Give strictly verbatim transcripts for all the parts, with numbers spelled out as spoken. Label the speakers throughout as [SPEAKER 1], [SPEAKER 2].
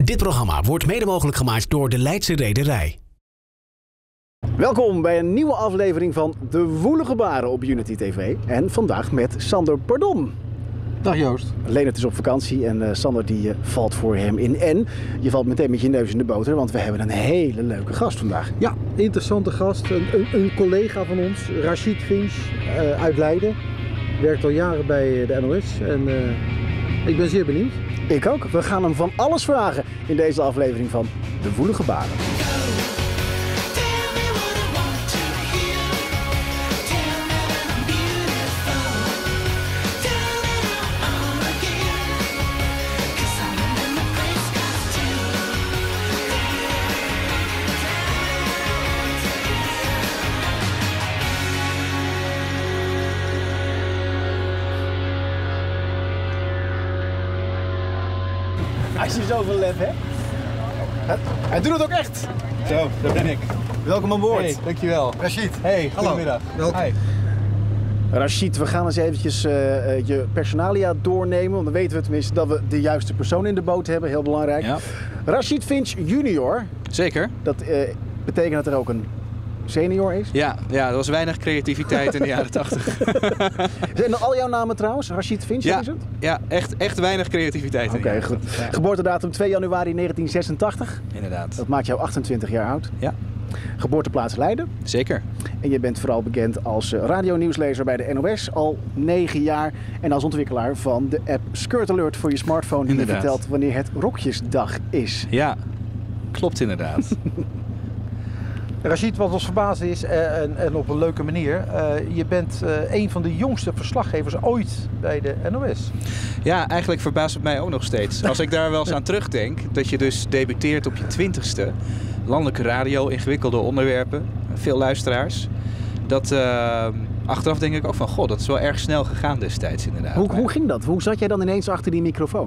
[SPEAKER 1] Dit programma wordt mede mogelijk gemaakt door de Leidse Reederij.
[SPEAKER 2] Welkom bij een nieuwe aflevering van De Woelige Baren op Unity T V. En vandaag met Sander Pardon.
[SPEAKER 3] Dag Joost.
[SPEAKER 2] Leonard is op vakantie en uh, Sander die uh, valt voor hem in. En je valt meteen met je neus in de boter, want we hebben een hele leuke gast vandaag.
[SPEAKER 3] Ja, interessante gast. Een, een, een collega van ons, Rashid Finch uh, uit Leiden. Werkt al jaren bij de N O S en uh, ik ben zeer benieuwd.
[SPEAKER 2] Ik ook. We gaan hem van alles vragen in deze aflevering van De Woelige Baren. Als je zoveel lef hebt. Hij doet het ook echt.
[SPEAKER 4] Zo, daar ben ik.
[SPEAKER 2] Welkom aan boord.
[SPEAKER 4] Hey, dankjewel.
[SPEAKER 2] Rashid.
[SPEAKER 4] Hey, goedemiddag.
[SPEAKER 3] Welkom.
[SPEAKER 4] Hi.
[SPEAKER 2] Rashid, we gaan eens eventjes uh, uh, je personalia doornemen. Want dan weten we tenminste dat we de juiste persoon in de boot hebben. Heel belangrijk. Ja. Rashid Finch junior.
[SPEAKER 4] Zeker.
[SPEAKER 2] Dat uh, betekent dat er ook een senior is?
[SPEAKER 4] Ja, ja, er was weinig creativiteit in de jaren tachtig.
[SPEAKER 2] Zijn al jouw namen trouwens? Rashid Finch,
[SPEAKER 4] ja,
[SPEAKER 2] is het?
[SPEAKER 4] Ja, echt, echt weinig creativiteit.
[SPEAKER 2] Oké, okay, goed. Ja. Geboortedatum twee januari negentien zesentachtig.
[SPEAKER 4] Inderdaad.
[SPEAKER 2] Dat maakt jou achtentwintig jaar oud.
[SPEAKER 4] Ja.
[SPEAKER 2] Geboorteplaats Leiden.
[SPEAKER 4] Zeker.
[SPEAKER 2] En je bent vooral bekend als radionieuwslezer bij de N O S al negen jaar. En als ontwikkelaar van de app Skirt Alert voor je smartphone. Die je vertelt wanneer het Rokjesdag is.
[SPEAKER 4] Ja, klopt inderdaad.
[SPEAKER 3] Rashid, wat ons verbaasd is, uh, en, en op een leuke manier, uh, je bent uh, een van de jongste verslaggevers ooit bij de N O S.
[SPEAKER 4] Ja, eigenlijk verbaast het mij ook nog steeds. Als ik daar wel eens aan terugdenk, dat je dus debuteert op je twintigste, landelijke radio, ingewikkelde onderwerpen, veel luisteraars. Dat uh, achteraf denk ik ook van, goh, dat is wel erg snel gegaan destijds inderdaad.
[SPEAKER 2] Hoe, hoe ging dat? Hoe zat jij dan ineens achter die microfoon?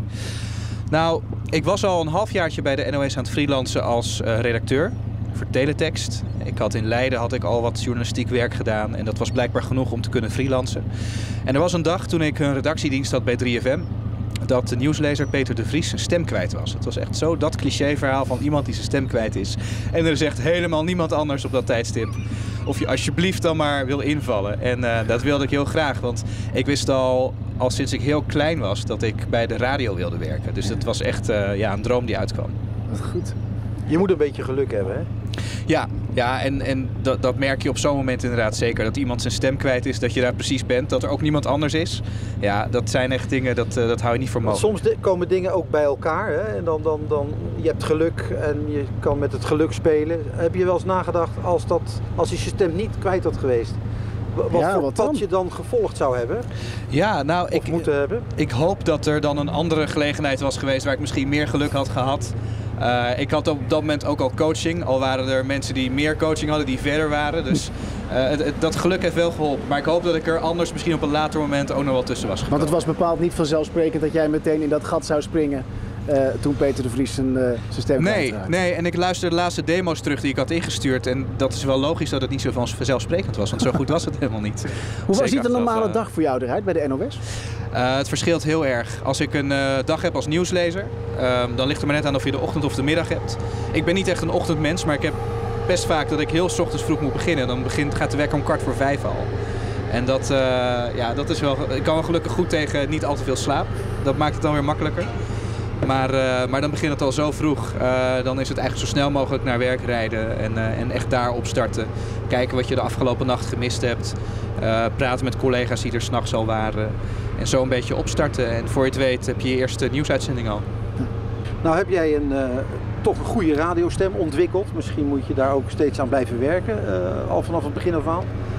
[SPEAKER 4] Nou, ik was al een halfjaartje bij de N O S aan het freelancen als uh, redacteur. Voor teletext. Ik had in Leiden had ik al wat journalistiek werk gedaan en dat was blijkbaar genoeg om te kunnen freelancen. En er was een dag toen ik een redactiedienst had bij drie F M, dat de nieuwslezer Peter de Vries zijn stem kwijt was. Het was echt zo dat clichéverhaal van iemand die zijn stem kwijt is. En er is echt helemaal niemand anders op dat tijdstip. Of je alsjeblieft dan maar wil invallen. En uh, dat wilde ik heel graag, want ik wist al, al sinds ik heel klein was dat ik bij de radio wilde werken. Dus dat was echt uh, ja, een droom die uitkwam.
[SPEAKER 2] Wat goed.
[SPEAKER 3] Je moet een beetje geluk hebben, hè?
[SPEAKER 4] Ja, ja en, en dat, dat merk je op zo'n moment inderdaad zeker. Dat iemand zijn stem kwijt is, dat je daar precies bent, dat er ook niemand anders is. Ja, dat zijn echt dingen, dat, uh, dat hou je niet voor mogelijk.
[SPEAKER 3] Soms de, komen dingen ook bij elkaar, hè? En dan, dan, dan, je hebt geluk en je kan met het geluk spelen. Heb je wel eens nagedacht, als, dat, als je je stem niet kwijt had geweest, wat ja, voor wat pad dan? je dan gevolgd zou hebben?
[SPEAKER 4] Ja, nou,
[SPEAKER 3] of
[SPEAKER 4] ik,
[SPEAKER 3] moeten hebben?
[SPEAKER 4] Ik hoop dat er dan een andere gelegenheid was geweest waar ik misschien meer geluk had gehad. Uh, ik had op dat moment ook al coaching, al waren er mensen die meer coaching hadden, die verder waren. Dus uh, het, het, dat geluk heeft wel geholpen. Maar ik hoop dat ik er anders misschien op een later moment ook nog wel tussen was gekomen.
[SPEAKER 2] Want het was bepaald niet vanzelfsprekend dat jij meteen in dat gat zou springen uh, toen Peter de Vries zijn, uh, zijn stem
[SPEAKER 4] nee,
[SPEAKER 2] kwijtraakte.
[SPEAKER 4] Nee, en ik luisterde de laatste demo's terug die ik had ingestuurd. En dat is wel logisch dat het niet zo vanzelfsprekend was, want zo goed was het helemaal niet.
[SPEAKER 2] Hoe
[SPEAKER 4] Zeker
[SPEAKER 2] ziet een normale
[SPEAKER 4] uh,
[SPEAKER 2] dag voor jou eruit bij de N O S?
[SPEAKER 4] Uh, het verschilt heel erg. Als ik een uh, dag heb als nieuwslezer, uh, dan ligt er maar net aan of je de ochtend of de middag hebt. Ik ben niet echt een ochtendmens, maar ik heb best vaak dat ik heel 's ochtends vroeg moet beginnen. Dan begint, gaat de wekker om kwart voor vijf al. En dat, uh, ja, dat is wel, ik kan wel gelukkig goed tegen niet al te veel slaap. Dat maakt het dan weer makkelijker. Maar, uh, maar dan begint het al zo vroeg. Uh, dan is het eigenlijk zo snel mogelijk naar werk rijden en, uh, en echt daar opstarten. Kijken wat je de afgelopen nacht gemist hebt. Uh, praten met collega's die er 's nachts al waren. En zo een beetje opstarten. En voor je het weet heb je je eerste nieuwsuitzending al.
[SPEAKER 3] Nou heb jij een, uh, toch een goede radiostem ontwikkeld. Misschien moet je daar ook steeds aan blijven werken. Uh, al vanaf het begin af aan.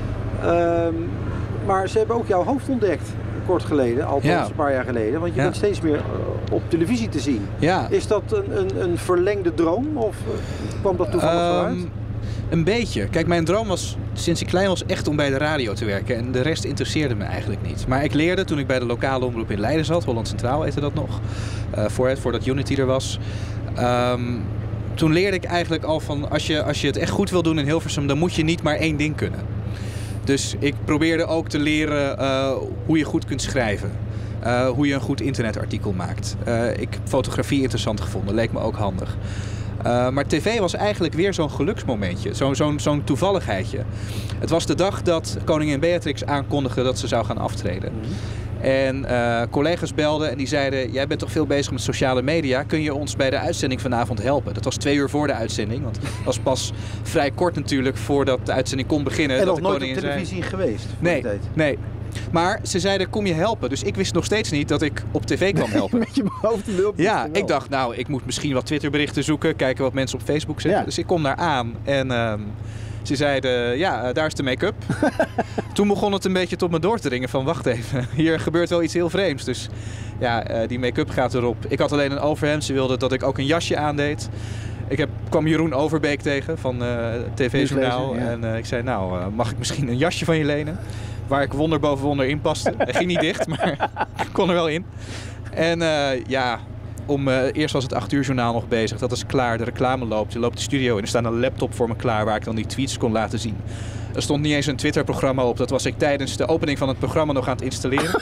[SPEAKER 3] Uh, maar ze hebben ook jouw hoofd ontdekt. Kort geleden, althans ja. een paar jaar geleden. Want je ja. bent steeds meer uh, op televisie te zien.
[SPEAKER 4] Ja.
[SPEAKER 3] Is dat een, een, een verlengde droom? Of uh, kwam dat toevallig um, zo uit?
[SPEAKER 4] Een beetje. Kijk, mijn droom was sinds ik klein was echt om bij de radio te werken. En de rest interesseerde me eigenlijk niet. Maar ik leerde toen ik bij de lokale omroep in Leiden zat. Holland Centraal heette dat nog. Uh, voor, voordat Unity er was. Um, toen leerde ik eigenlijk al van als je, als je het echt goed wil doen in Hilversum, dan moet je niet maar één ding kunnen. Dus ik probeerde ook te leren uh, hoe je goed kunt schrijven. Uh, hoe je een goed internetartikel maakt. Uh, ik heb fotografie interessant gevonden, leek me ook handig. Uh, maar tv was eigenlijk weer zo'n geluksmomentje, zo, zo'n, zo'n toevalligheidje. Het was de dag dat koningin Beatrix aankondigde dat ze zou gaan aftreden. Mm-hmm. En uh, collega's belden en die zeiden, jij bent toch veel bezig met sociale media, kun je ons bij de uitzending vanavond helpen? Dat was twee uur voor de uitzending, want het was pas vrij kort natuurlijk voordat de uitzending kon beginnen.
[SPEAKER 3] En
[SPEAKER 4] dat
[SPEAKER 3] nog
[SPEAKER 4] de
[SPEAKER 3] nooit
[SPEAKER 4] koningin
[SPEAKER 3] op televisie
[SPEAKER 4] zei,
[SPEAKER 3] geweest?
[SPEAKER 4] Nee, nee. Maar ze zeiden, kom je helpen? Dus ik wist nog steeds niet dat ik op tv kwam helpen.
[SPEAKER 2] Met je hoofd in de lucht.
[SPEAKER 4] Ja, ik dacht, nou, ik moet misschien wat Twitterberichten zoeken, kijken wat mensen op Facebook zetten. Ja. Dus ik kom daar aan en uh, ze zeiden, ja, daar is de make-up. Toen begon het een beetje tot me door te dringen van, wacht even, hier gebeurt wel iets heel vreemds. Dus ja, uh, die make-up gaat erop. Ik had alleen een overhemd, ze wilden dat ik ook een jasje aandeed. Ik heb, kwam Jeroen Overbeek tegen van uh, T V-journaal. Ja. En uh, ik zei, nou, uh, mag ik misschien een jasje van je lenen? Waar ik wonder boven wonder in paste. Hij ging niet dicht, maar ik kon er wel in. En uh, ja, om, uh, eerst was het acht uur journaal nog bezig. Dat is klaar, de reclame loopt. Je loopt de studio in. Er staat een laptop voor me klaar waar ik dan die tweets kon laten zien. Er stond niet eens een Twitter-programma op. Dat was ik tijdens de opening van het programma nog aan het installeren.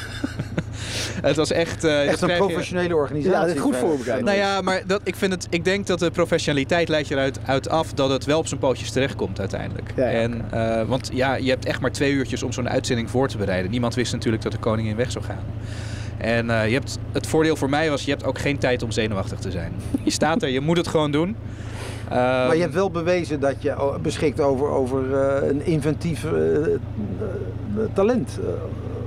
[SPEAKER 4] Het was echt... Uh,
[SPEAKER 3] echt een professionele je... organisatie.
[SPEAKER 2] Ja, dat is goed voorbereid.
[SPEAKER 4] Nou ja, maar dat, ik, vind het, ik denk dat de professionaliteit leidt je eruit uit af dat het wel op zijn pootjes terechtkomt uiteindelijk. Ja, ja. En, uh, want ja, je hebt echt maar twee uurtjes om zo'n uitzending voor te bereiden. Niemand wist natuurlijk dat de koningin weg zou gaan. En uh, je hebt, het voordeel voor mij was, je hebt ook geen tijd om zenuwachtig te zijn. Je staat er, je moet het gewoon doen.
[SPEAKER 3] Uh, maar je hebt wel bewezen dat je beschikt over, over uh, een inventief uh, uh, talent. Uh,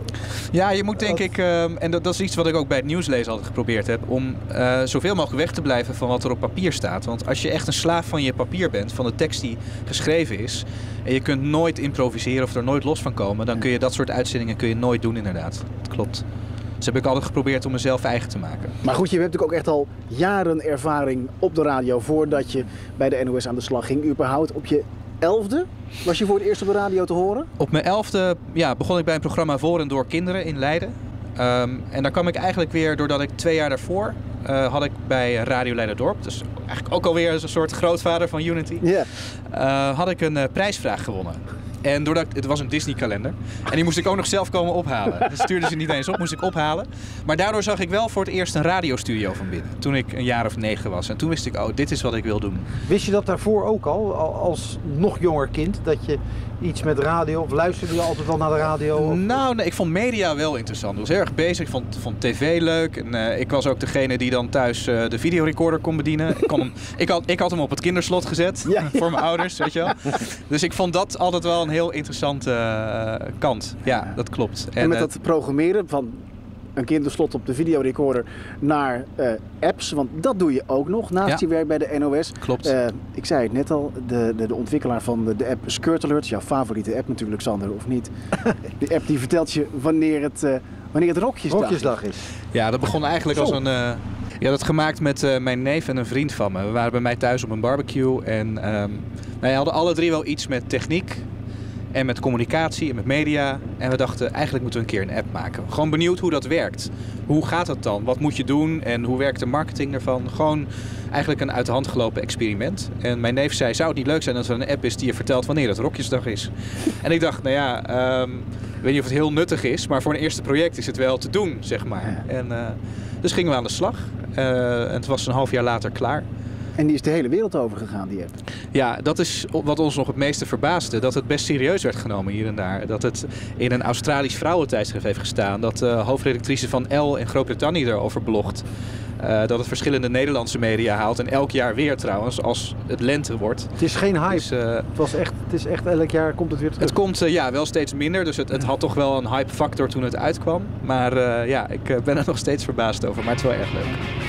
[SPEAKER 4] Ja, je moet denk ik, uh, en dat, dat is iets wat ik ook bij het nieuwslezen altijd geprobeerd heb, om uh, zoveel mogelijk weg te blijven van wat er op papier staat. Want als je echt een slaaf van je papier bent, van de tekst die geschreven is, en je kunt nooit improviseren of er nooit los van komen, dan kun je dat soort uitzendingen kun je nooit doen inderdaad. Dat klopt. Dus heb ik altijd geprobeerd om mezelf eigen te maken.
[SPEAKER 2] Maar goed, je hebt natuurlijk ook echt al jaren ervaring op de radio voordat je bij de N O S aan de slag ging. Überhaupt op je elfde was je voor het eerst op de radio te horen?
[SPEAKER 4] Op mijn elfde ja, begon ik bij een programma Voor en Door Kinderen in Leiden. Um, en daar kwam ik eigenlijk weer doordat ik twee jaar daarvoor uh, had ik bij Radio Leiderdorp, dus eigenlijk ook alweer een soort grootvader van Unity,
[SPEAKER 2] yeah.
[SPEAKER 4] uh, had ik een uh, prijsvraag gewonnen. En doordat ik, het was een Disney kalender. En die moest ik ook nog zelf komen ophalen. Dat stuurden ze niet eens op, moest ik ophalen. Maar daardoor zag ik wel voor het eerst een radiostudio van binnen. Toen ik een jaar of negen was. En toen wist ik, oh, dit is wat ik wil doen.
[SPEAKER 3] Wist je dat daarvoor ook al, als nog jonger kind? Dat je iets met radio, of luisterde je altijd wel naar de radio? Of...
[SPEAKER 4] Nou, nee, ik vond media wel interessant. Ik was heel erg bezig. Ik vond, vond tv leuk. En uh, ik was ook degene die dan thuis uh, de videorecorder kon bedienen. Ik, kon hem, ik, had, ik had hem op het kinderslot gezet. Ja. Voor mijn ouders, weet je wel. Dus ik vond dat altijd wel een heel interessante uh, kant. Ja, dat klopt.
[SPEAKER 2] En, en met uh, dat programmeren van een kinderslot op de videorecorder naar uh, apps, want dat doe je ook nog naast ja. je werk bij de N O S.
[SPEAKER 4] Klopt.
[SPEAKER 2] Uh, ik zei het net al, de, de, de ontwikkelaar van de, de app Skirt Alert, jouw favoriete app natuurlijk, Sander, of niet? Die app die vertelt je wanneer het, uh, wanneer het rokjesdag,
[SPEAKER 3] rokjesdag is.
[SPEAKER 4] Ja, dat begon eigenlijk Zo. als een... Uh, ja, dat gemaakt met uh, mijn neef en een vriend van me. We waren bij mij thuis op een barbecue en um, wij hadden alle drie wel iets met techniek. En met communicatie en met media. En we dachten, eigenlijk moeten we een keer een app maken. Gewoon benieuwd hoe dat werkt. Hoe gaat dat dan? Wat moet je doen? En hoe werkt de marketing ervan? Gewoon eigenlijk een uit de hand gelopen experiment. En mijn neef zei, zou het niet leuk zijn als er een app is die je vertelt wanneer het rokjesdag is? En ik dacht, nou ja, um, ik weet niet of het heel nuttig is. Maar voor een eerste project is het wel te doen, zeg maar. En, uh, dus gingen we aan de slag. Uh, en het was een half jaar later klaar.
[SPEAKER 2] En die is de hele wereld over gegaan, die app.
[SPEAKER 4] Ja, dat is wat ons nog het meeste verbaasde. Dat het best serieus werd genomen hier en daar. Dat het in een Australisch vrouwentijdschrift heeft gestaan. Dat de hoofdredactrice van Elle in Groot-Brittannië erover blogt. Uh, dat het verschillende Nederlandse media haalt. En elk jaar weer trouwens, als het lente wordt.
[SPEAKER 3] Het is geen hype. Dus, uh, het, was echt, het is echt elk jaar komt het weer terug.
[SPEAKER 4] Het komt uh, ja, wel steeds minder. Dus het, het had toch wel een hype factor toen het uitkwam. Maar uh, ja, ik uh, ben er nog steeds verbaasd over. Maar het is wel erg leuk.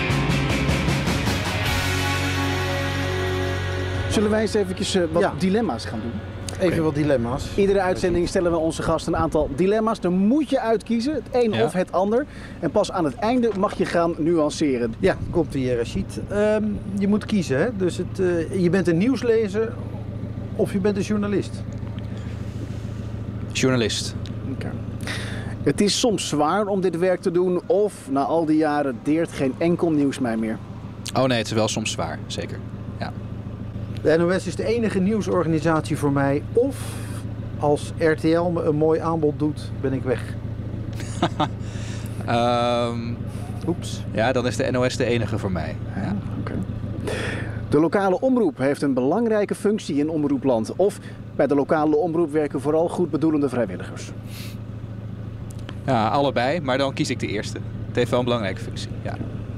[SPEAKER 2] Zullen wij eens eventjes uh, wat ja. dilemma's gaan doen?
[SPEAKER 3] Even okay. wat dilemma's.
[SPEAKER 2] Iedere uitzending stellen we onze gasten een aantal dilemma's. Dan moet je uitkiezen, het een ja. of het ander. En pas aan het einde mag je gaan nuanceren.
[SPEAKER 3] Ja, komt die Rachid. Um, je moet kiezen, hè? Dus het, uh, je bent een nieuwslezer of je bent een journalist?
[SPEAKER 4] Journalist.
[SPEAKER 2] Okay. Het is soms zwaar om dit werk te doen of na al die jaren deert geen enkel nieuws mij meer?
[SPEAKER 4] Oh nee, het is wel soms zwaar, zeker. Ja.
[SPEAKER 3] De N O S is de enige nieuwsorganisatie voor mij of Als R T L me een mooi aanbod doet, ben ik weg.
[SPEAKER 4] um, Oeps. Ja, dan is de N O S de enige voor mij. Ja.
[SPEAKER 2] Okay. De lokale omroep heeft een belangrijke functie in omroepland. Of bij de lokale omroep werken vooral goed bedoelende vrijwilligers?
[SPEAKER 4] Ja, allebei, maar dan kies ik de eerste. Het heeft wel een belangrijke functie, ja.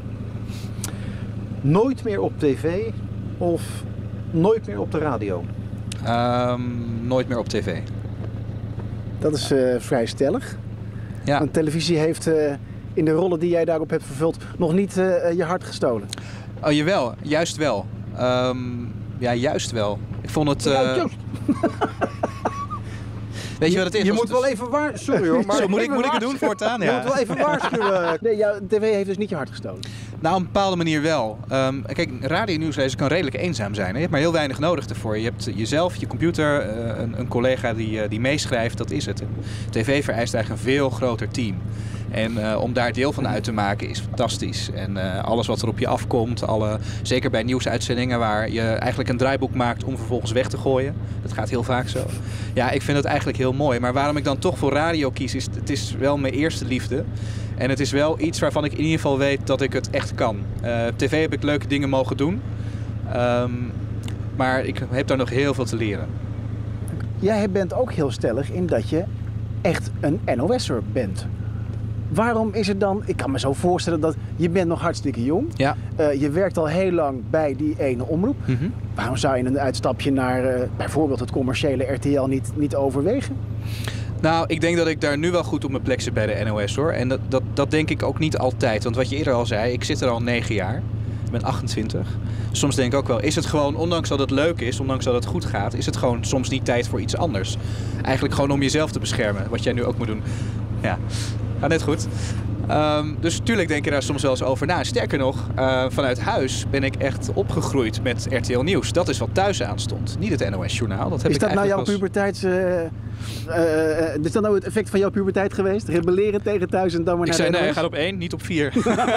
[SPEAKER 3] Nooit meer op tv of nooit meer op de radio?
[SPEAKER 4] Um, nooit meer op tv.
[SPEAKER 2] Dat is uh, vrij stellig.
[SPEAKER 4] Ja.
[SPEAKER 2] Want televisie heeft uh, in de rollen die jij daarop hebt vervuld nog niet uh, je hart gestolen.
[SPEAKER 4] Oh, jawel. Juist wel. Um, ja, juist wel. Ik vond het... Uh...
[SPEAKER 3] Ja, juist.
[SPEAKER 4] Weet je wat het is?
[SPEAKER 3] Je moet wel even waar... Sorry hoor, maar...
[SPEAKER 4] Zo, moet ik, moet ik het doen voortaan?
[SPEAKER 3] Je
[SPEAKER 4] Ja.
[SPEAKER 3] moet wel even waarschuwen.
[SPEAKER 2] Nee, jouw tv heeft dus niet je hart gestolen.
[SPEAKER 4] Nou, op een bepaalde manier wel. Um, kijk, radio-nieuwslezer kan redelijk eenzaam zijn. Hè? Je hebt maar heel weinig nodig ervoor. Je hebt jezelf, je computer, uh, een, een collega die, uh, die meeschrijft, dat is het. tv vereist eigenlijk een veel groter team. En uh, om daar deel van uit te maken is fantastisch. En uh, alles wat er op je afkomt, alle, zeker bij nieuwsuitzendingen waar je eigenlijk een draaiboek maakt om vervolgens weg te gooien. Dat gaat heel vaak zo. Ja, ik vind dat eigenlijk heel mooi. Maar waarom ik dan toch voor radio kies, is het is wel mijn eerste liefde. En het is wel iets waarvan ik in ieder geval weet dat ik het echt kan. Uh, op tv heb ik leuke dingen mogen doen. Um, maar ik heb daar nog heel veel te leren.
[SPEAKER 2] Jij bent ook heel stellig in dat je echt een N O S'er bent. Waarom is het dan, ik kan me zo voorstellen dat je bent nog hartstikke jong.
[SPEAKER 4] Ja.
[SPEAKER 2] Uh, je werkt al heel lang bij die ene omroep.
[SPEAKER 4] Mm-hmm.
[SPEAKER 2] Waarom zou je een uitstapje naar uh, bijvoorbeeld het commerciële R T L niet, niet overwegen?
[SPEAKER 4] Nou, ik denk dat ik daar nu wel goed op mijn plek zit bij de N O S hoor. En dat, dat, dat denk ik ook niet altijd. Want wat je eerder al zei, ik zit er al negen jaar. Ik ben achtentwintig. Soms denk ik ook wel, is het gewoon, ondanks dat het leuk is, ondanks dat het goed gaat, is het gewoon soms niet tijd voor iets anders. Eigenlijk gewoon om jezelf te beschermen, wat jij nu ook moet doen. Ja, gaat net goed. Um, dus natuurlijk denk je daar soms wel eens over na. Sterker nog, uh, vanuit huis ben ik echt opgegroeid met R T L Nieuws. Dat is wat thuis aanstond. Niet het N O S-journaal. Dat heb
[SPEAKER 2] is
[SPEAKER 4] ik
[SPEAKER 2] dat nou jouw
[SPEAKER 4] als...
[SPEAKER 2] puberteits... Uh, uh, is dat nou het effect van jouw puberteit geweest? Rebelleren tegen thuis en dan maar
[SPEAKER 4] ik
[SPEAKER 2] naar
[SPEAKER 4] zei,
[SPEAKER 2] de N O S?
[SPEAKER 4] nee, hij gaat op één, niet op vier.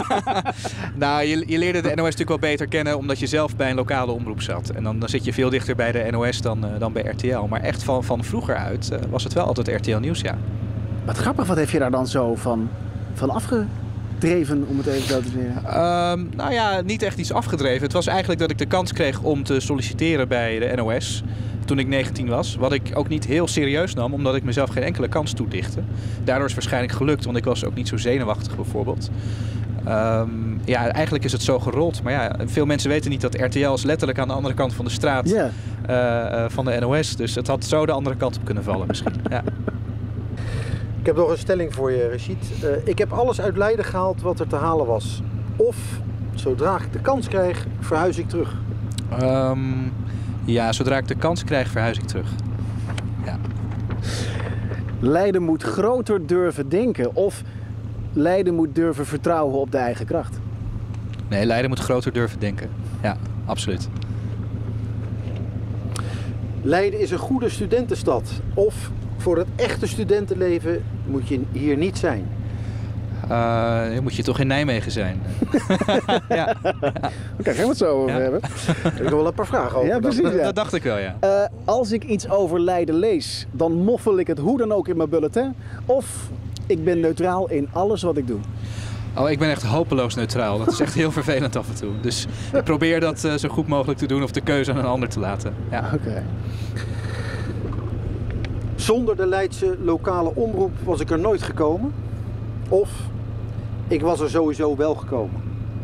[SPEAKER 4] Nou, je, je leerde de N O S natuurlijk wel beter kennen omdat je zelf bij een lokale omroep zat. En dan, dan zit je veel dichter bij de N O S dan, uh, dan bij R T L. Maar echt van, van vroeger uit uh, was het wel altijd R T L Nieuws, ja.
[SPEAKER 2] Wat grappig, wat heb je daar dan zo van, van afgedreven, om het even zo te zeggen?
[SPEAKER 4] Um, nou ja, niet echt iets afgedreven. Het was eigenlijk dat ik de kans kreeg om te solliciteren bij de N O S toen ik negentien was. Wat ik ook niet heel serieus nam, omdat ik mezelf geen enkele kans toedichtte. Daardoor is het waarschijnlijk gelukt, want ik was ook niet zo zenuwachtig bijvoorbeeld. Um, ja, eigenlijk is het zo gerold. Maar ja, veel mensen weten niet dat R T L is letterlijk aan de andere kant van de straat
[SPEAKER 2] Yeah.
[SPEAKER 4] uh, uh, van de N O S. Dus het had zo de andere kant op kunnen vallen misschien. Ja.
[SPEAKER 3] Ik heb nog een stelling voor je, Rachid. Uh, ik heb alles uit Leiden gehaald wat er te halen was. Of, zodra ik de kans krijg, verhuis ik terug.
[SPEAKER 4] Um, ja, zodra ik de kans krijg, verhuis ik terug. Ja.
[SPEAKER 2] Leiden moet groter durven denken. Of Leiden moet durven vertrouwen op de eigen kracht.
[SPEAKER 4] Nee, Leiden moet groter durven denken. Ja, absoluut.
[SPEAKER 3] Leiden is een goede studentenstad. Of voor het echte studentenleven moet je hier niet zijn.
[SPEAKER 4] Uh, dan moet je toch in Nijmegen zijn. Ja.
[SPEAKER 2] Oké, gaan we het zo over
[SPEAKER 4] Ja.
[SPEAKER 2] hebben.
[SPEAKER 3] Ik heb wel een paar vragen over.
[SPEAKER 2] Ja,
[SPEAKER 3] dan.
[SPEAKER 2] precies. Ja.
[SPEAKER 4] Dat dacht ik wel, ja.
[SPEAKER 2] Uh, als ik iets over Leiden lees, dan moffel ik het hoe dan ook in mijn bulletin. Of ik ben neutraal in alles wat ik doe.
[SPEAKER 4] Oh, ik ben echt hopeloos neutraal. Dat is echt heel vervelend af en toe. Dus ik probeer dat uh, zo goed mogelijk te doen of de keuze aan een ander te laten. Ja.
[SPEAKER 2] Oké. Okay.
[SPEAKER 3] Zonder de Leidse lokale omroep was ik er nooit gekomen. Of ik was er sowieso wel gekomen.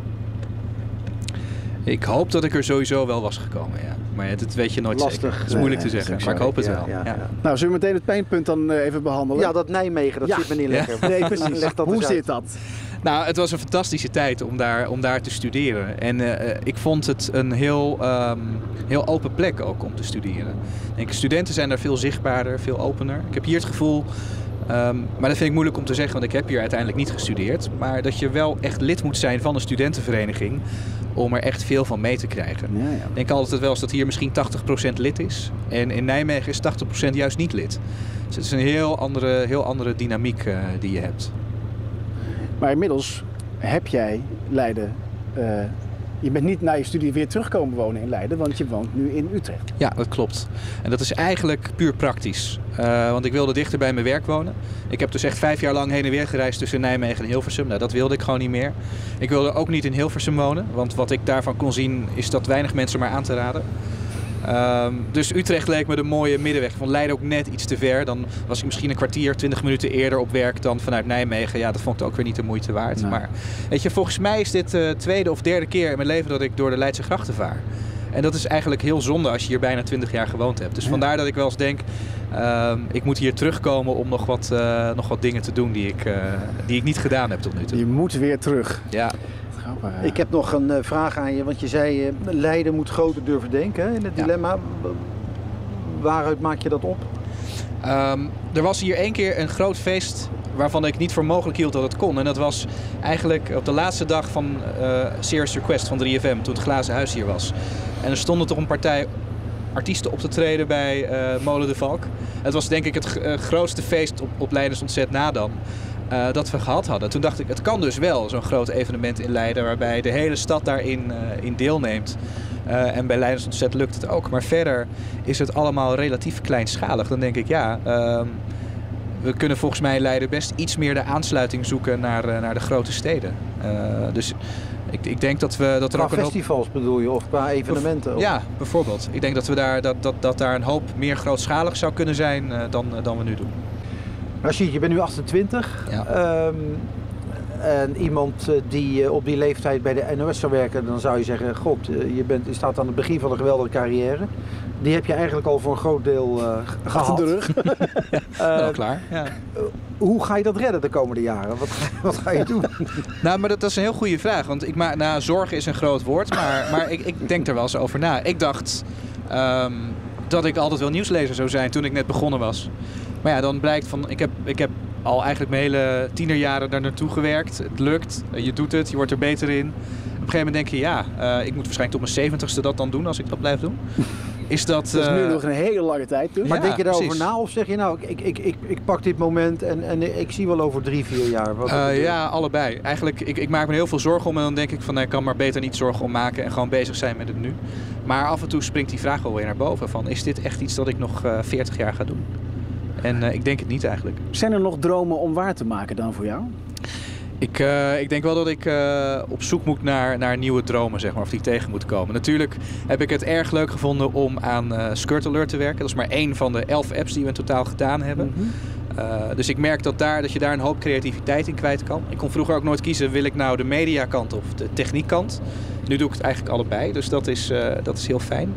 [SPEAKER 4] Ik hoop dat ik er sowieso wel was gekomen, ja. Maar dat weet je nooit
[SPEAKER 3] Lastig.
[SPEAKER 4] zeker. Dat is moeilijk
[SPEAKER 2] Nee,
[SPEAKER 4] te zeggen,
[SPEAKER 2] nee,
[SPEAKER 4] maar ik hoop het
[SPEAKER 3] ja,
[SPEAKER 4] wel.
[SPEAKER 3] ja,
[SPEAKER 4] Ja.
[SPEAKER 3] ja.
[SPEAKER 2] Nou, zullen we meteen het pijnpunt dan uh, even behandelen?
[SPEAKER 3] Ja, dat Nijmegen, dat
[SPEAKER 2] Ja.
[SPEAKER 3] zit me niet
[SPEAKER 4] Ja.
[SPEAKER 3] lekker.
[SPEAKER 2] Nee, precies.
[SPEAKER 3] Leg dat
[SPEAKER 2] Hoe
[SPEAKER 3] eens uit.
[SPEAKER 2] zit dat?
[SPEAKER 4] Nou, het was een fantastische tijd om daar, om daar te studeren. En uh, ik vond het een heel, um, heel open plek ook om te studeren. Ik denk, studenten zijn daar veel zichtbaarder, veel opener. Ik heb hier het gevoel, um, maar dat vind ik moeilijk om te zeggen, want ik heb hier uiteindelijk niet gestudeerd. Maar dat je wel echt lid moet zijn van een studentenvereniging om er echt veel van mee te krijgen.
[SPEAKER 2] Ja, ja.
[SPEAKER 4] Ik denk altijd wel eens dat hier misschien tachtig procent lid is. En in Nijmegen is tachtig procent juist niet lid. Dus het is een heel andere, heel andere dynamiek uh, die je hebt.
[SPEAKER 2] Maar inmiddels heb jij Leiden uh, je bent niet na je studie weer terugkomen wonen in Leiden, want je woont nu in Utrecht.
[SPEAKER 4] Ja, dat klopt. En dat is eigenlijk puur praktisch. Uh, want ik wilde dichter bij mijn werk wonen. Ik heb dus echt vijf jaar lang heen en weer gereisd tussen Nijmegen en Hilversum. Nou, dat wilde ik gewoon niet meer. Ik wilde ook niet in Hilversum wonen, want wat ik daarvan kon zien is dat weinig mensen maar aan te raden. Um, dus Utrecht leek me de mooie middenweg. Van Leiden ook net iets te ver. Dan was ik misschien een kwartier, twintig minuten eerder op werk dan vanuit Nijmegen. Ja, dat vond ik ook weer niet de moeite waard. Nee. Maar weet je, volgens mij is dit de tweede of derde keer in mijn leven dat ik door de Leidse grachten vaar. En dat is eigenlijk heel zonde als je hier bijna twintig jaar gewoond hebt. Dus ja. Vandaar dat ik wel eens denk, uh, ik moet hier terugkomen om nog wat, uh, nog wat dingen te doen die ik, uh, die ik niet gedaan heb tot nu toe.
[SPEAKER 2] Je moet weer terug.
[SPEAKER 4] Ja.
[SPEAKER 3] Ik heb nog een uh, vraag aan je, want je zei uh, Leiden moet groter durven denken hè, in het ja. dilemma. Waaruit maak je dat op?
[SPEAKER 4] Um, er was hier één keer een groot feest waarvan ik niet voor mogelijk hield dat het kon. En dat was eigenlijk op de laatste dag van uh, Serious Request van drie F M, toen het Glazen Huis hier was. En er stonden toch een partij artiesten op te treden bij uh, Molen de Valk. Het was denk ik het uh, grootste feest op, op Leidens Ontzet na dan. Uh, dat we gehad hadden. Toen dacht ik, het kan dus wel, zo'n groot evenement in Leiden waarbij de hele stad daarin uh, in deelneemt. Uh, en bij Leidens Ontzet lukt het ook. Maar verder is het allemaal relatief kleinschalig. Dan denk ik, ja, uh, we kunnen volgens mij in Leiden best iets meer de aansluiting zoeken naar, uh, naar de grote steden. Uh, dus ik, ik denk dat we... Dat er
[SPEAKER 3] qua
[SPEAKER 4] ook een
[SPEAKER 3] festivals
[SPEAKER 4] hoop...
[SPEAKER 3] bedoel je, of qua evenementen? Of...
[SPEAKER 4] Ja, bijvoorbeeld. Ik denk dat, we daar, dat, dat, dat daar een hoop meer grootschalig zou kunnen zijn uh, dan, uh, dan we nu doen.
[SPEAKER 3] Rashid, je bent nu achtentwintig.
[SPEAKER 4] Ja.
[SPEAKER 3] Um, en iemand die op die leeftijd bij de N O S zou werken, dan zou je zeggen, god, je, bent, je staat aan het begin van een geweldige carrière. Die heb je eigenlijk al voor een groot deel uh, gehad.
[SPEAKER 2] de rug.
[SPEAKER 4] Ja, uh, klaar. Ja.
[SPEAKER 3] Uh, hoe ga je dat redden de komende jaren? Wat ga, wat ga je doen?
[SPEAKER 4] Nou, maar dat, dat is een heel goede vraag. Want ik maak, nou, zorg is een groot woord, maar, maar ik, ik denk er wel eens over na. Ik dacht um, dat ik altijd wel nieuwslezer zou zijn toen ik net begonnen was. Maar ja, dan blijkt van, ik heb, ik heb al eigenlijk mijn hele tienerjaren daar naartoe gewerkt. Het lukt, je doet het, je wordt er beter in. Op een gegeven moment denk je, ja, uh, ik moet waarschijnlijk tot mijn zeventigste dat dan doen als ik dat blijf doen. Is dat,
[SPEAKER 2] dat is nu
[SPEAKER 4] uh...
[SPEAKER 2] nog een hele lange tijd dus.
[SPEAKER 3] Maar
[SPEAKER 4] ja,
[SPEAKER 3] denk je daarover
[SPEAKER 4] precies.
[SPEAKER 3] na of zeg je nou, ik, ik, ik, ik pak dit moment en, en ik zie wel over drie, vier jaar? Wat
[SPEAKER 4] uh, ja, allebei. Eigenlijk, ik, ik maak me heel veel zorgen om en dan denk ik van, nee, ik kan maar beter niet zorgen om maken en gewoon bezig zijn met het nu. Maar af en toe springt die vraag wel weer naar boven van, is dit echt iets dat ik nog uh, veertig jaar ga doen? En uh, ik denk het niet eigenlijk.
[SPEAKER 2] Zijn er nog dromen om waar te maken dan voor jou?
[SPEAKER 4] Ik, uh, ik denk wel dat ik uh, op zoek moet naar, naar nieuwe dromen, zeg maar, of die tegen moeten komen. Natuurlijk heb ik het erg leuk gevonden om aan uh, Skirt Alert te werken. Dat is maar één van de elf apps die we in totaal gedaan hebben. Mm-hmm. Uh, dus ik merk dat, daar, dat je daar een hoop creativiteit in kwijt kan. Ik kon vroeger ook nooit kiezen, wil ik nou de mediakant of de techniekkant. Nu doe ik het eigenlijk allebei, dus dat is, uh, dat is heel fijn.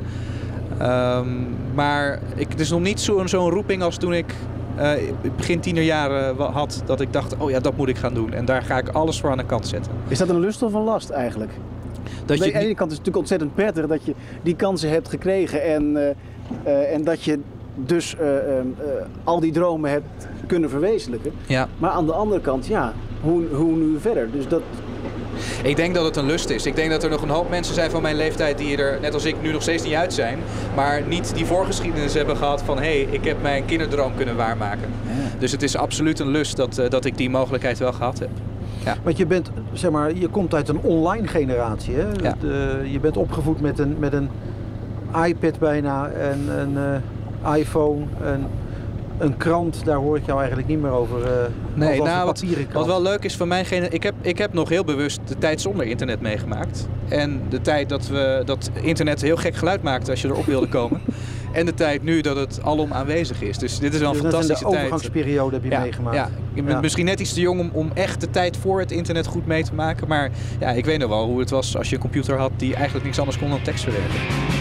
[SPEAKER 4] Um, maar ik, het is nog niet zo'n zo'n roeping als toen ik uh, begin tienerjaren had. Dat ik dacht, oh ja, dat moet ik gaan doen. En daar ga ik alles voor aan de kant zetten.
[SPEAKER 2] Is dat een lust of een last eigenlijk? Dat je... Aan de ene kant is het natuurlijk ontzettend prettig dat je die kansen hebt gekregen. En, uh, uh, en dat je dus uh, uh, uh, al die dromen hebt kunnen verwezenlijken.
[SPEAKER 4] Ja.
[SPEAKER 2] Maar aan de andere kant, ja, hoe, hoe nu verder? Dus dat...
[SPEAKER 4] Ik denk dat het een lust is. Ik denk dat er nog een hoop mensen zijn van mijn leeftijd die er, net als ik, nu nog steeds niet uit zijn. Maar niet die voorgeschiedenis hebben gehad van, hé, hey, ik heb mijn kinderdroom kunnen waarmaken. Ja. Dus het is absoluut een lust dat, uh, dat ik die mogelijkheid wel gehad heb. Ja.
[SPEAKER 3] Want je bent, zeg maar, je komt uit een online generatie, hè?
[SPEAKER 4] Ja.
[SPEAKER 3] De, je bent opgevoed met een, met een iPad bijna en een uh, iPhone en een krant, daar hoor ik jou eigenlijk niet meer over. Uh,
[SPEAKER 4] nee, nou, wat, wat wel leuk is van mijn generatie, ik heb, ik heb nog heel bewust de tijd zonder internet meegemaakt. En de tijd dat, we, dat internet heel gek geluid maakte als je erop wilde komen. En de tijd nu dat het alom aanwezig is. Dus dit is wel een
[SPEAKER 3] dus
[SPEAKER 4] fantastische tijd.
[SPEAKER 3] De overgangsperiode heb je
[SPEAKER 4] ja,
[SPEAKER 3] meegemaakt.
[SPEAKER 4] Ja, ik ben ja. misschien net iets te jong om, om echt de tijd voor het internet goed mee te maken. Maar ja, ik weet nog wel hoe het was als je een computer had die eigenlijk niks anders kon dan tekst verwerken.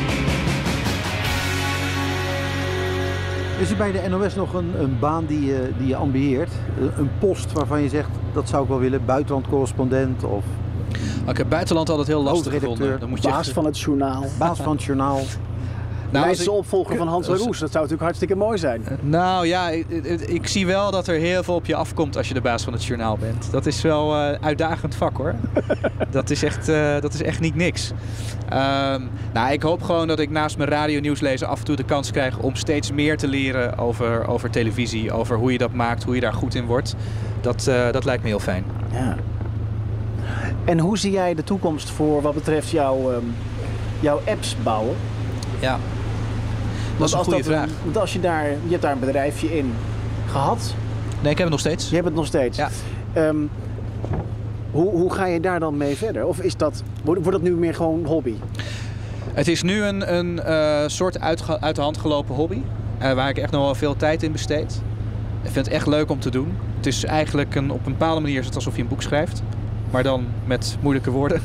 [SPEAKER 3] Is er bij de N O S nog een, een baan die je, die je ambieert? Een post waarvan je zegt, dat zou ik wel willen, buitenlandcorrespondent of...
[SPEAKER 4] Ik heb buitenland altijd heel lastig gevonden.
[SPEAKER 2] Dan moet je baas echt... van het journaal.
[SPEAKER 3] Baas van het journaal.
[SPEAKER 2] Nou, Leidse ik... opvolger van Hans Laroes, dat zou natuurlijk hartstikke mooi zijn.
[SPEAKER 4] Nou ja, ik, ik, ik zie wel dat er heel veel op je afkomt als je de baas van het journaal bent. Dat is wel een uh, uitdagend vak hoor. dat, is echt, uh, dat is echt niet niks. Um, nou, ik hoop gewoon dat ik naast mijn radio-nieuwslezen af en toe de kans krijg om steeds meer te leren over, over televisie. Over hoe je dat maakt, hoe je daar goed in wordt. Dat, uh, dat lijkt me heel fijn.
[SPEAKER 2] Ja. En hoe zie jij de toekomst voor wat betreft jouw, um, jouw apps bouwen?
[SPEAKER 4] Ja, dat is een goede vraag.
[SPEAKER 2] Een, want als je daar, je hebt daar een bedrijfje in gehad.
[SPEAKER 4] Nee, ik heb het nog steeds.
[SPEAKER 2] Je hebt het nog steeds.
[SPEAKER 4] Ja.
[SPEAKER 2] Um, hoe, hoe ga je daar dan mee verder? Of is dat, wordt, wordt dat nu meer gewoon hobby?
[SPEAKER 4] Het is nu een, een uh, soort uit, uit de hand gelopen hobby. Uh, waar ik echt nog wel veel tijd in besteed. Ik vind het echt leuk om te doen. Het is eigenlijk een, op een bepaalde manier is het alsof je een boek schrijft. Maar dan met moeilijke woorden.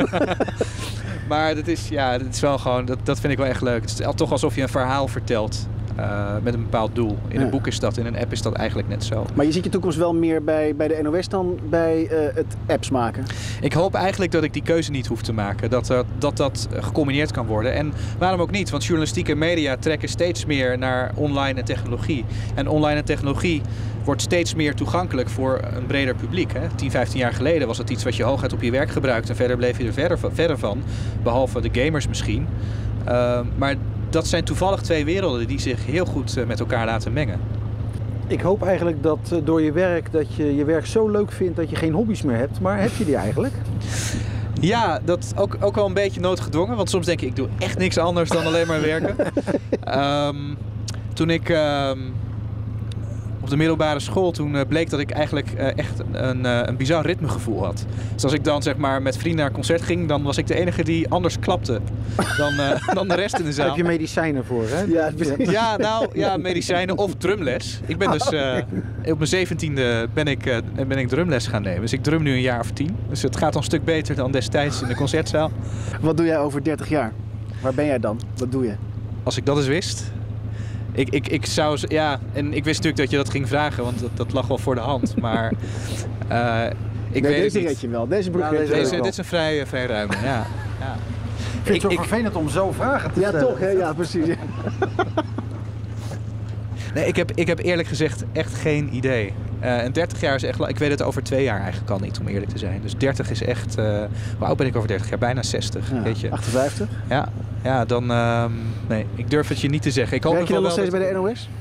[SPEAKER 4] Maar dat is, ja, dat is wel gewoon, dat, dat vind ik wel echt leuk. Het is toch alsof je een verhaal vertelt. Uh, met een bepaald doel. In ja. een boek is dat, in een app is dat eigenlijk net zo.
[SPEAKER 2] Maar je ziet je toekomst wel meer bij, bij de N O S dan bij uh, het apps maken?
[SPEAKER 4] Ik hoop eigenlijk dat ik die keuze niet hoef te maken. Dat uh, dat, dat gecombineerd kan worden. En waarom ook niet? Want journalistiek en media trekken steeds meer naar online en technologie. En online en technologie wordt steeds meer toegankelijk voor een breder publiek. Hè? tien, vijftien jaar geleden was het iets wat je hooguit op je werk gebruikte. En verder bleef je er verder, verder van. Behalve de gamers misschien. Uh, maar dat zijn toevallig twee werelden die zich heel goed met elkaar laten mengen.
[SPEAKER 3] Ik hoop eigenlijk dat door je werk, dat je je werk zo leuk vindt dat je geen hobby's meer hebt. Maar heb je die eigenlijk?
[SPEAKER 4] Ja, dat ook, ook wel een beetje noodgedwongen. Want soms denk ik, ik doe echt niks anders dan alleen maar werken. um, toen ik um, op de middelbare school, toen uh, bleek dat ik eigenlijk uh, echt een, uh, een bizar ritmegevoel had. Dus als ik dan zeg maar met vrienden naar een concert ging, dan was ik de enige die anders klapte dan, uh, dan de rest in de zaal.
[SPEAKER 3] Daar heb je medicijnen voor, hè?
[SPEAKER 2] Ja,
[SPEAKER 4] ja nou, ja, medicijnen of drumles. Ik ben dus, uh, op mijn zeventiende ben ik, uh, ben ik drumles gaan nemen. Dus ik drum nu een jaar of tien. Dus het gaat al een stuk beter dan destijds in de concertzaal.
[SPEAKER 2] Wat doe jij over dertig jaar? Waar ben jij dan? Wat doe je?
[SPEAKER 4] Als ik dat eens wist... Ik, ik, ik zou, ja, en ik wist natuurlijk dat je dat ging vragen, want dat, dat lag wel voor de hand. Maar uh, ik
[SPEAKER 2] nee,
[SPEAKER 4] weet
[SPEAKER 2] deze
[SPEAKER 4] het
[SPEAKER 2] red je wel. Deze broek
[SPEAKER 3] ja,
[SPEAKER 2] red
[SPEAKER 3] deze,
[SPEAKER 2] je
[SPEAKER 4] deze,
[SPEAKER 2] wel.
[SPEAKER 4] Dit is een vrij, vrij ruime, ja. ja.
[SPEAKER 3] Ik vind het zo vervelend om zo vragen te
[SPEAKER 2] ja,
[SPEAKER 3] stellen.
[SPEAKER 2] Ja, toch, hè? Ja, precies. Ja.
[SPEAKER 4] Nee, ik heb, ik heb eerlijk gezegd echt geen idee. Uh, en dertig jaar is echt... Ik weet het over twee jaar eigenlijk al niet, om eerlijk te zijn. Dus dertig is echt... Uh, hoe oud ben ik over dertig jaar? Bijna zestig,
[SPEAKER 2] Ja,
[SPEAKER 4] weet je.
[SPEAKER 2] achtenvijftig?
[SPEAKER 4] Ja, ja dan... Uh, nee, ik durf het je niet te zeggen. Ik hoop
[SPEAKER 2] Werk je dan nog
[SPEAKER 4] wel
[SPEAKER 2] steeds
[SPEAKER 4] dat...
[SPEAKER 2] bij de N O S?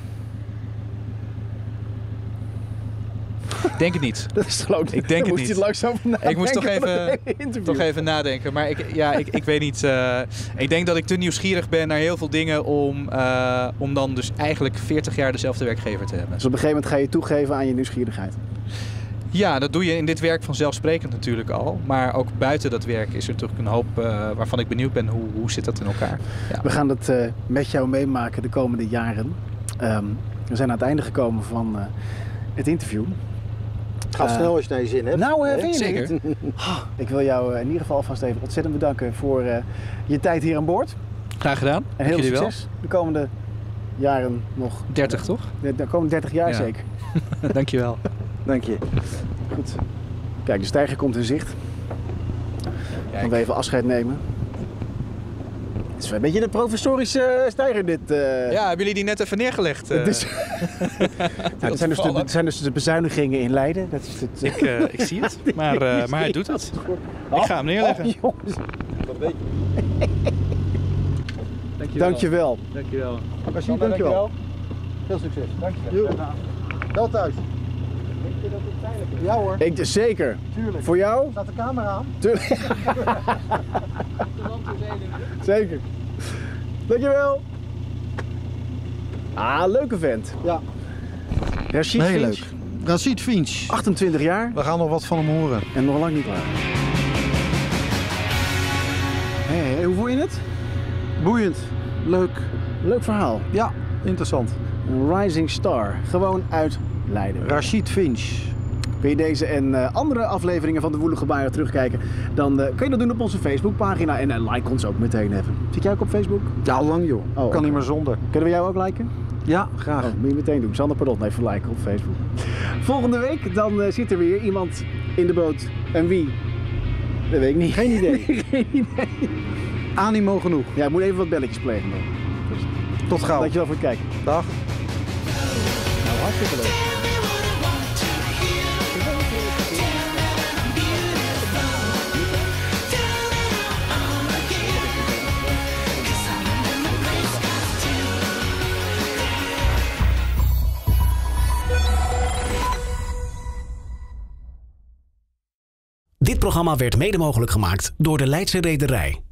[SPEAKER 4] Ik denk het niet.
[SPEAKER 2] Dat is geloof ik.
[SPEAKER 4] Ik denk het
[SPEAKER 2] moest
[SPEAKER 4] niet.
[SPEAKER 2] Je het langzaam nadenken.
[SPEAKER 4] Ik moest toch even, toch even nadenken. Maar ik, ja, ik, ik weet niet. Uh, ik denk dat ik te nieuwsgierig ben naar heel veel dingen om, uh, om dan dus eigenlijk veertig jaar dezelfde werkgever te hebben.
[SPEAKER 2] Dus op een gegeven moment ga je toegeven aan je nieuwsgierigheid.
[SPEAKER 4] Ja, dat doe je in dit werk vanzelfsprekend natuurlijk al. Maar ook buiten dat werk is er toch een hoop uh, waarvan ik benieuwd ben. Hoe, hoe zit dat in elkaar? Ja.
[SPEAKER 2] We gaan het uh, met jou meemaken de komende jaren. Um, we zijn aan het einde gekomen van uh, het interview.
[SPEAKER 3] Het gaat uh, snel als je naar je zin hebt.
[SPEAKER 2] Nou, uh, vind je
[SPEAKER 4] zeker.
[SPEAKER 2] Oh, ik wil jou uh, in ieder geval alvast even ontzettend bedanken voor uh, je tijd hier aan boord.
[SPEAKER 4] Graag gedaan.
[SPEAKER 2] En heel veel
[SPEAKER 4] Jullie
[SPEAKER 2] succes wel. De komende jaren nog.
[SPEAKER 4] dertig toch?
[SPEAKER 2] De, de komende dertig jaar
[SPEAKER 4] ja.
[SPEAKER 2] zeker.
[SPEAKER 4] Dankjewel.
[SPEAKER 3] Dank je.
[SPEAKER 2] Goed. Kijk, de steiger komt in zicht. Dan we even afscheid nemen. Het is wel een beetje de professorische steiger dit. Uh...
[SPEAKER 4] Ja, hebben jullie die net even neergelegd? Uh...
[SPEAKER 2] Dus... nou, dat, zijn dus de, dat zijn dus de bezuinigingen in Leiden. Dat is het, uh...
[SPEAKER 4] ik, uh, ik zie het, maar, uh, maar hij doet het.
[SPEAKER 2] Oh,
[SPEAKER 4] ik ga hem neerleggen.
[SPEAKER 2] Oh, jongens.
[SPEAKER 3] Dat weet je.
[SPEAKER 2] Dankjewel. Dankjewel.
[SPEAKER 4] Dankjewel.
[SPEAKER 3] Dankjewel. Dankjewel. Veel succes. Dankjewel. Wel thuis. Denk je dat het veilig is? Ja hoor.
[SPEAKER 2] Ik, zeker.
[SPEAKER 3] Tuurlijk.
[SPEAKER 2] Voor jou?
[SPEAKER 3] Staat de camera aan?
[SPEAKER 2] Tuurlijk. Zeker. Dankjewel. Ah, leuke vent.
[SPEAKER 3] Ja.
[SPEAKER 2] Rashid
[SPEAKER 3] Heel
[SPEAKER 2] Finch.
[SPEAKER 3] leuk. Rashid Finch.
[SPEAKER 2] achtentwintig jaar.
[SPEAKER 3] We gaan nog wat van hem horen.
[SPEAKER 2] En nog lang niet klaar. Hé, hey, hoe vond je het?
[SPEAKER 3] Boeiend. Leuk.
[SPEAKER 2] Leuk verhaal.
[SPEAKER 3] Ja, interessant.
[SPEAKER 2] Een rising star. Gewoon uit Leiden.
[SPEAKER 3] Rashid Finch.
[SPEAKER 2] Wil je deze en uh, andere afleveringen van de Woelige Baaier terugkijken? Dan uh, kun je dat doen op onze Facebookpagina. En uh, like ons ook meteen even. Zit jij ook op Facebook?
[SPEAKER 3] Ja, al lang joh.
[SPEAKER 2] Oh,
[SPEAKER 3] kan
[SPEAKER 2] okay.
[SPEAKER 3] niet meer zonder.
[SPEAKER 2] Kunnen we jou ook liken?
[SPEAKER 3] Ja, graag.
[SPEAKER 2] Oh, moet je meteen doen. Sander Pardot even liken op Facebook. Volgende week dan uh, zit er weer iemand in de boot. En wie? Dat weet ik niet.
[SPEAKER 3] Geen idee.
[SPEAKER 2] Geen idee.
[SPEAKER 3] Animo genoeg.
[SPEAKER 2] Ja, ik moet even wat belletjes plegen dan. Dus,
[SPEAKER 3] tot gauw.
[SPEAKER 2] Dankjewel voor het kijken.
[SPEAKER 3] Dag.
[SPEAKER 2] Nou, hartstikke leuk.
[SPEAKER 1] Dit Dit programma werd mede mogelijk gemaakt door de Leidse Reederij.